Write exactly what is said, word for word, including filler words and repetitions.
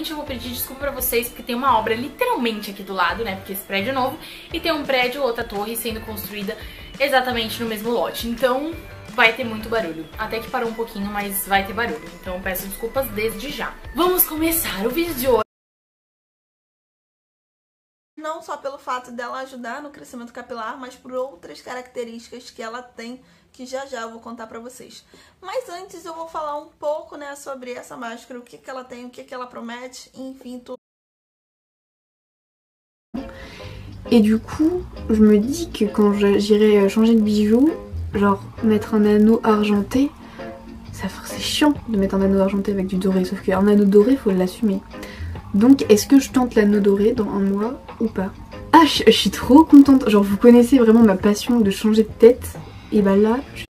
Eu vou pedir desculpa pra vocês porque tem uma obra literalmente aqui do lado, né, porque esse prédio é novo, e tem um prédio, outra torre sendo construída exatamente no mesmo lote, então vai ter muito barulho. Até que parou um pouquinho, mas vai ter barulho, então peço desculpas desde já. Vamos começar o vídeo de hoje. Não só pelo fato dela ajudar no crescimento capilar, mas por outras características que ela tem, que já já eu vou contar pra vocês. Mas antes eu vou falar um pouco, né, sobre essa máscara, o que que ela tem, o que que ela promete, enfim, tudo. Et du coup, je me dis que quand j'irai changer de bijoux, genre mettre un anneau argenté, ça c'est chiant de mettre un anneau argenté avec du doré, sauf qu'un anneau doré, faut l'assumer. Donc est-ce que je tente l'anneau doré dans un mois ou pas? Ah, je, je suis trop contente, genre vous connaissez vraiment ma passion de changer de tête, et bah là... Je...